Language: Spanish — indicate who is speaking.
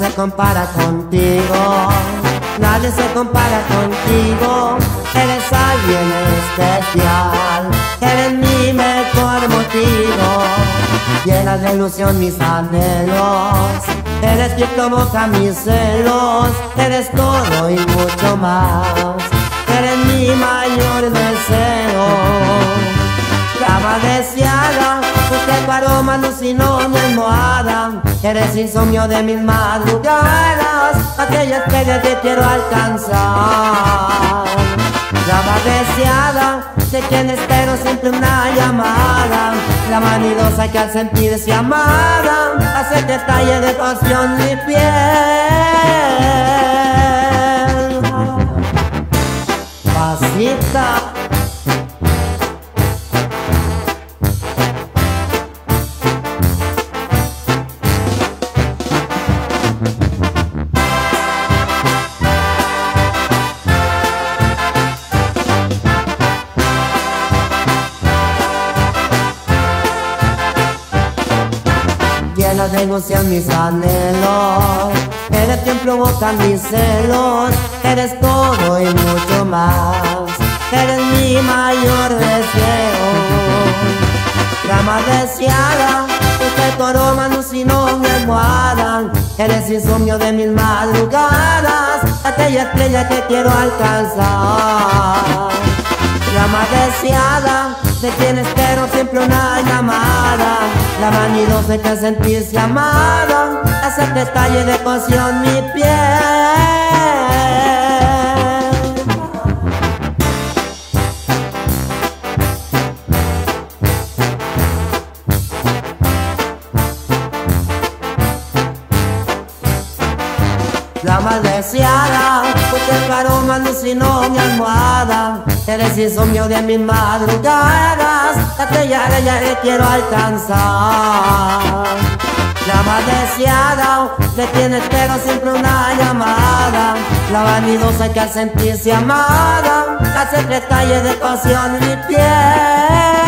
Speaker 1: se compara contigo, nadie se compara contigo. Eres alguien especial, eres mi mejor motivo. Llena de ilusión mis anhelos, eres quien provoca mis celos. Eres todo y mucho más, eres mi mayor deseo. Cama deseada, tu aroma alucinó mi almohada. Eres insomnio de mis madrugadas, aquella estrella que quiero alcanzar. Llama deseada, de quien espero siempre una llamada. La vanidosa que al sentirse amada hace que estalle de pasión mi piel. Pasita. Llena de emoción mis anhelos, eres quien provoca mis celos. Eres todo y mucho más, eres mi mayor deseo. Llama deseada, tu aroma alucinó mi almohada. Eres insomnio de mis madrugadas, aquella estrella que quiero alcanzar. Llama deseada, de quien espero siempre una llamada. La vanidosa que al sentirse amada hace que estalle de pasión mi piel. La mal deseada, porque tu aroma alucinó mi almohada. Eres insomnio de mis madrugadas, aquella ella que quiero alcanzar. La mal deseada, de quien espero siempre una llamada. La vanidosa que al sentirse amada hace que estalle de pasión mi piel.